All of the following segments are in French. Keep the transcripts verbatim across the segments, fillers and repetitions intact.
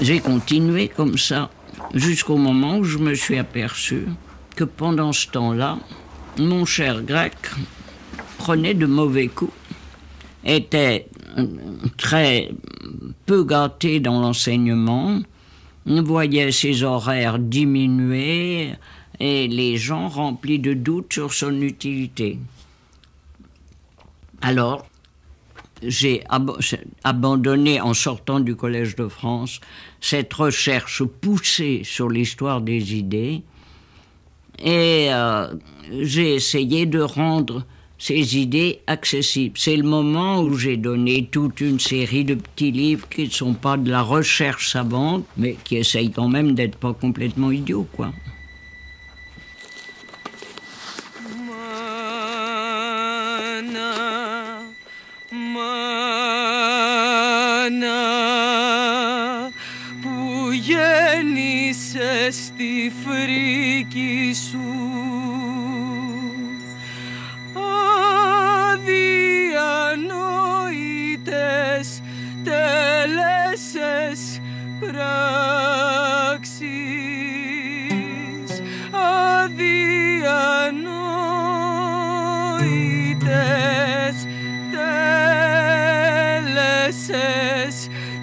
J'ai continué comme ça jusqu'au moment où je me suis aperçu que pendant ce temps-là, mon cher grec prenait de mauvais coups, était très peu gâté dans l'enseignement, voyait ses horaires diminuer et les gens remplis de doutes sur son utilité. Alors, j'ai ab- abandonné, en sortant du Collège de France, cette recherche poussée sur l'histoire des idées et euh, j'ai essayé de rendre ces idées accessibles. C'est le moment où j'ai donné toute une série de petits livres qui ne sont pas de la recherche savante, mais qui essayent quand même d'être pas complètement idiots, quoi. Που γέννησες στη φρίκη σου αδιανόητες τέλεσες πράξεις αδιανόητες τέλεσες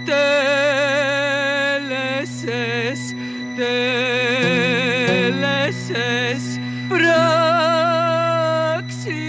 τέλεσες τέλεσες πράξεις.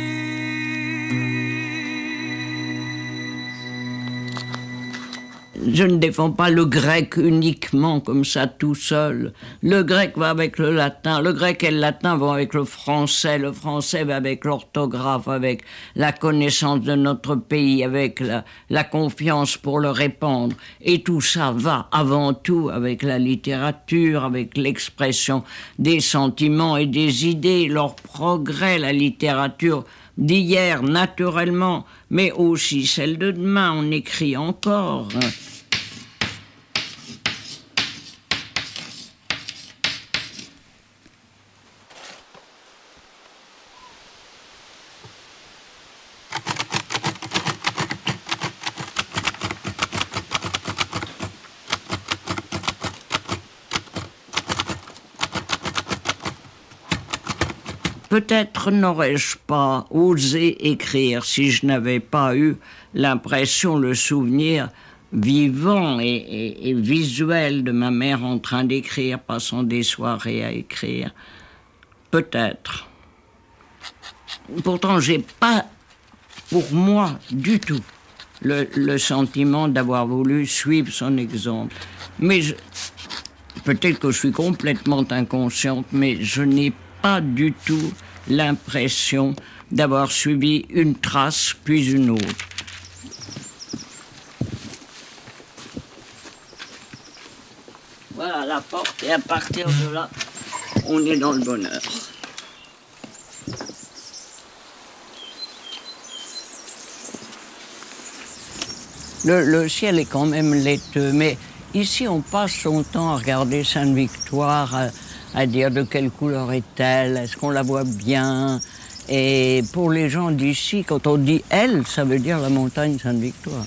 Je ne défends pas le grec uniquement comme ça tout seul. Le grec va avec le latin, le grec et le latin vont avec le français, le français va avec l'orthographe, avec la connaissance de notre pays, avec la, la confiance pour le répandre. Et tout ça va avant tout avec la littérature, avec l'expression des sentiments et des idées, leur progrès, la littérature d'hier naturellement, mais aussi celle de demain, on écrit encore. Peut-être n'aurais-je pas osé écrire si je n'avais pas eu l'impression, le souvenir vivant et, et, et visuel de ma mère en train d'écrire, passant des soirées à écrire. Peut-être. Pourtant, j'ai pas, pour moi, du tout, le, le sentiment d'avoir voulu suivre son exemple. Mais je, peut-être que je suis complètement inconsciente, mais je n'ai pas du tout l'impression d'avoir suivi une trace puis une autre. Voilà la porte et à partir de là, on est dans le bonheur. Le, le ciel est quand même laiteux, mais ici on passe son temps à regarder Sainte-Victoire, à, à dire de quelle couleur est-elle, est-ce qu'on la voit bien. Et pour les gens d'ici, quand on dit « elle », ça veut dire la montagne Sainte-Victoire.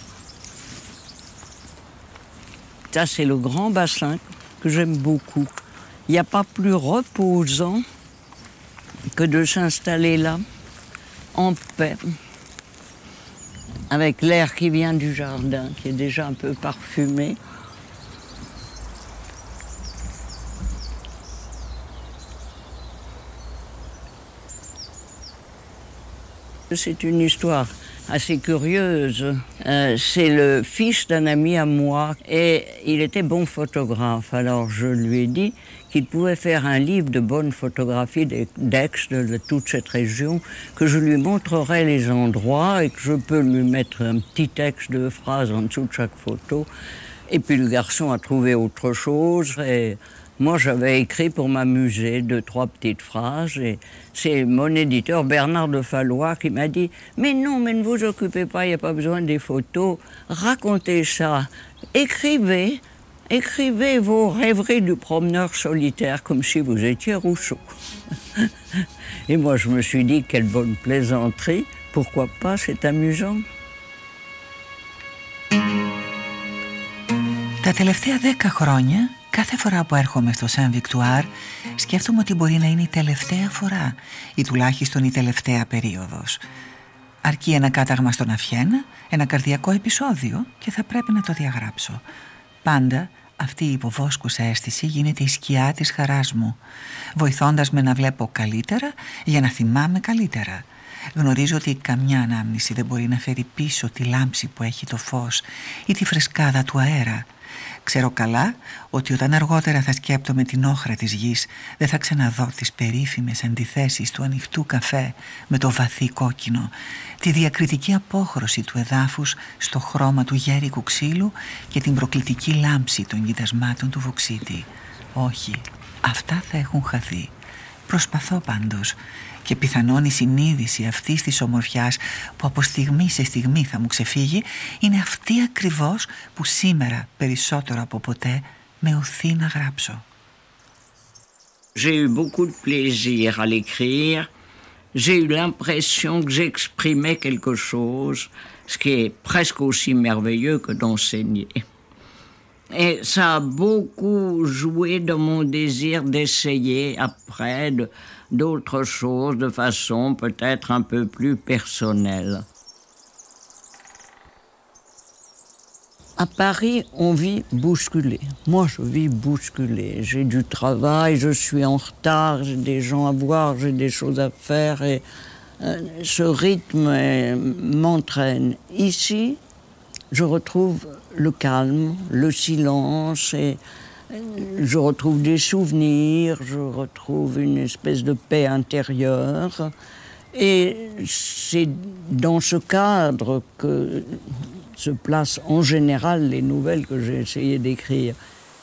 Ça, c'est le grand bassin que j'aime beaucoup. Il n'y a pas plus reposant que de s'installer là, en paix, avec l'air qui vient du jardin, qui est déjà un peu parfumé. C'est une histoire assez curieuse. Euh, c'est le fils d'un ami à moi et il était bon photographe. Alors je lui ai dit qu'il pouvait faire un livre de bonnes photographies d'Aix, de, de toute cette région, que je lui montrerai les endroits et que je peux lui mettre un petit texte de phrases en dessous de chaque photo. Et puis le garçon a trouvé autre chose et moi, j'avais écrit pour m'amuser deux, trois petites phrases et c'est mon éditeur Bernard de Fallois qui m'a dit « Mais non, mais ne vous occupez pas, il n'y a pas besoin des photos, racontez ça, écrivez, écrivez vos rêveries du promeneur solitaire comme si vous étiez Rousseau. » Et moi, je me suis dit « Quelle bonne plaisanterie, pourquoi pas, c'est amusant. » Τα τελευταία δέκα χρόνια, κάθε φορά που έρχομαι στο Σεν Βικτουάρ, σκέφτομαι ότι μπορεί να είναι η τελευταία φορά ή τουλάχιστον η τελευταία περίοδος. Αρκεί ένα κάταγμα στον αυχένα, ένα καρδιακό επεισόδιο και θα πρέπει να το διαγράψω. Πάντα αυτή η υποβόσκουσα αίσθηση γίνεται η σκιά της χαράς μου, βοηθώντας με να βλέπω καλύτερα για να θυμάμαι καλύτερα. Γνωρίζω ότι καμιά ανάμνηση δεν μπορεί να φέρει πίσω τη λάμψη που έχει το φως ή τη φρεσκάδα του αέρα. Ξέρω καλά ότι όταν αργότερα θα σκέπτομαι την όχρα της γης, δεν θα ξαναδώ τις περίφημες αντιθέσεις του ανοιχτού καφέ με το βαθύ κόκκινο, τη διακριτική απόχρωση του εδάφους στο χρώμα του γέρικου ξύλου και την προκλητική λάμψη των κοιτασμάτων του βουξίτη. Όχι, αυτά θα έχουν χαθεί. Προσπαθώ πάντως, και πιθανόν η συνείδηση αυτής της ομορφιάς που από στιγμή σε στιγμή θα μου ξεφύγει είναι αυτή ακριβώς που σήμερα περισσότερο από ποτέ με οθεί να γράψω. J'ai eu beaucoup de plaisir à l'écrire. J'ai eu l'impression que j'exprimais quelque chose, ce qui est presque aussi merveilleux que d'enseigner. Et ça a beaucoup joué dans mon désir d'essayer après de, d'autres choses de façon peut-être un peu plus personnelle. À Paris, on vit bousculé. Moi, je vis bousculé. J'ai du travail, je suis en retard, j'ai des gens à voir, j'ai des choses à faire et euh, ce rythme euh, m'entraîne. Ici, je retrouve le calme, le silence et je retrouve des souvenirs, je retrouve une espèce de paix intérieure. Et c'est dans ce cadre que se placent en général les nouvelles que j'ai essayé d'écrire.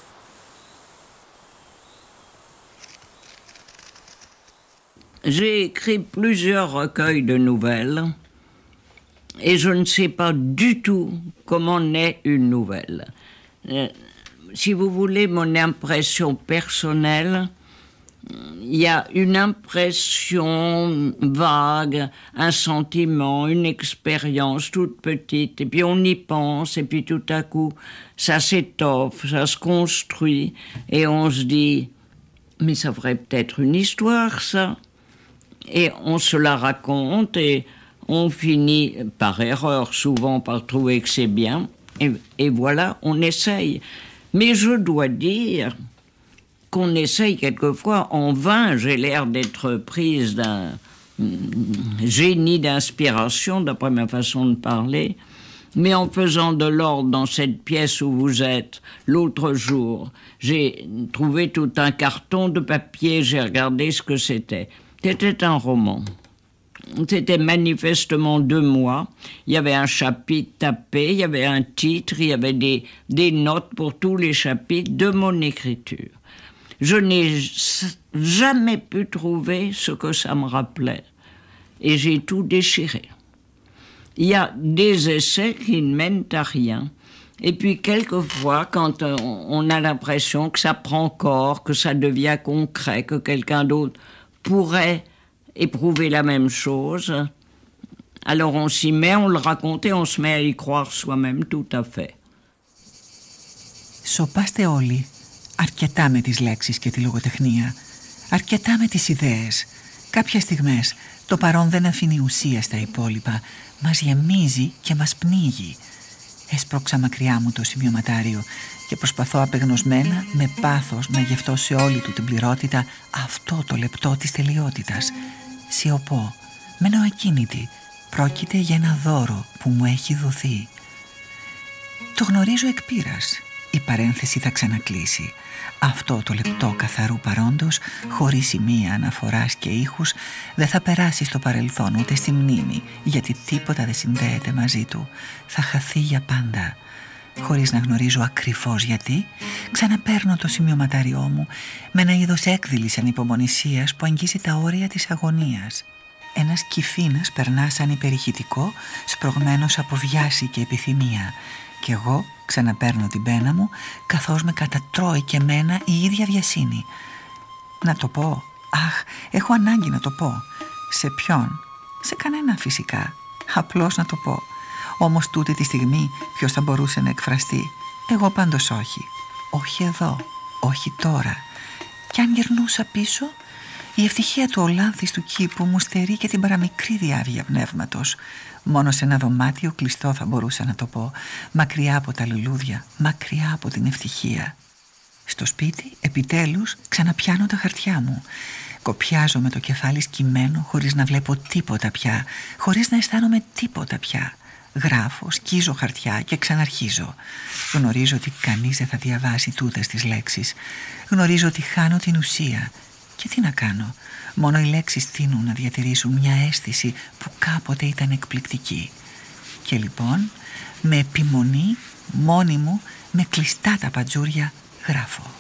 J'ai écrit plusieurs recueils de nouvelles et je ne sais pas du tout comment naît une nouvelle. Euh, si vous voulez mon impression personnelle, il y a une impression vague, un sentiment, une expérience toute petite, et puis on y pense, et puis tout à coup, ça s'étoffe, ça se construit, et on se dit, mais ça ferait peut-être une histoire, ça. Et on se la raconte, et on finit, par erreur souvent, par trouver que c'est bien, et, et voilà, on essaye. Mais je dois dire qu'on essaye quelquefois en vain. J'ai l'air d'être prise d'un génie d'inspiration, d'après ma façon de parler. Mais en faisant de l'ordre dans cette pièce où vous êtes, l'autre jour, j'ai trouvé tout un carton de papier, j'ai regardé ce que c'était. C'était un roman. C'était manifestement de moi. Il y avait un chapitre tapé, il y avait un titre, il y avait des, des notes pour tous les chapitres de mon écriture. Je n'ai jamais pu trouver ce que ça me rappelait. Et j'ai tout déchiré. Il y a des essais qui ne mènent à rien. Et puis quelquefois, quand on a l'impression que ça prend corps, que ça devient concret, que quelqu'un d'autre pourrait éprouver la même chose, alors on s'y met, on le raconte et on se met à y croire soi-même tout à fait. Σοπάστε όλοι αρκετά με τις λέξεις και τη λογοτεχνία, αρκετά με τις ιδέες. Κάποιες στιγμές το παρόν δεν αφήνει ουσία στα υπόλοιπα, μας γεμίζει και μας πνίγει. Έσπρωξα μακριά μου το σημειωματάριο και προσπαθώ απεγνωσμένα με πάθος να γευτώ σε όλη του την πληρότητα αυτό το λεπτό της τελειότητας. Σιωπώ, μένω ακίνητη. Πρόκειται για ένα δώρο που μου έχει δοθεί. Το γνωρίζω εκ πείρας. Η παρένθεση θα ξανακλείσει. Αυτό το λεπτό καθαρού παρόντος, χωρίς σημεία αναφοράς και ήχους, δεν θα περάσει στο παρελθόν ούτε στη μνήμη, γιατί τίποτα δεν συνδέεται μαζί του. Θα χαθεί για πάντα. Χωρίς να γνωρίζω ακριβώς γιατί, ξαναπαίρνω το σημειωματάριό μου με ένα είδος έκδηλης ανυπομονησίας που αγγίζει τα όρια της αγωνίας. Ένας κυφήνας περνά σαν υπερηχητικό, σπρωγμένος από βιάση και επιθυμία. Κι εγώ ξαναπαίρνω την πένα μου, καθώς με κατατρώει και μένα η ίδια βιασύνη. Να το πω, αχ, έχω ανάγκη να το πω. Σε ποιον? Σε κανένα φυσικά. Απλώς να το πω. Όμως τούτη τη στιγμή ποιος θα μπορούσε να εκφραστεί? Εγώ πάντως όχι. Όχι εδώ, όχι τώρα. Κι αν γυρνούσα πίσω, η ευτυχία του ολάνθης του κήπου μου στερεί και την παραμικρή διάβια πνεύματος. Μόνο σε ένα δωμάτιο κλειστό θα μπορούσα να το πω, μακριά από τα λουλούδια, μακριά από την ευτυχία. Στο σπίτι, επιτέλους, ξαναπιάνω τα χαρτιά μου. Κοπιάζω με το κεφάλι σκυμμένο, χωρίς να βλέπω τίποτα πια, χωρίς να αισθάνομαι τίποτα πια. Γράφω, σκίζω χαρτιά και ξαναρχίζω. Γνωρίζω ότι κανείς δεν θα διαβάσει τούτες τις λέξεις. Γνωρίζω ότι χάνω την ουσία. Και τι να κάνω, μόνο οι λέξεις τείνουν να διατηρήσουν μια αίσθηση που κάποτε ήταν εκπληκτική. Και λοιπόν, με επιμονή, μόνη μου, με κλειστά τα παντζούρια, γράφω.